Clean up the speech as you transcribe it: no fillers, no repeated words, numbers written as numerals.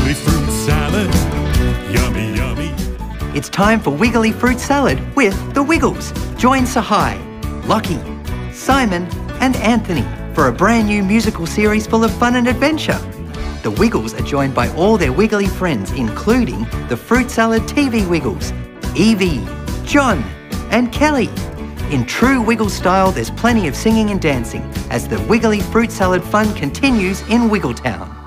Wiggly fruit salad. Yummy, yummy. It's time for Wiggly Fruit Salad with the Wiggles. Join Sahai, Lockie, Simon and Anthony for a brand new musical series full of fun and adventure. The Wiggles are joined by all their Wiggly friends, including the Fruit Salad TV Wiggles, Evie, John and Kelly. In true Wiggle style, there's plenty of singing and dancing as the Wiggly Fruit Salad fun continues in Wiggletown.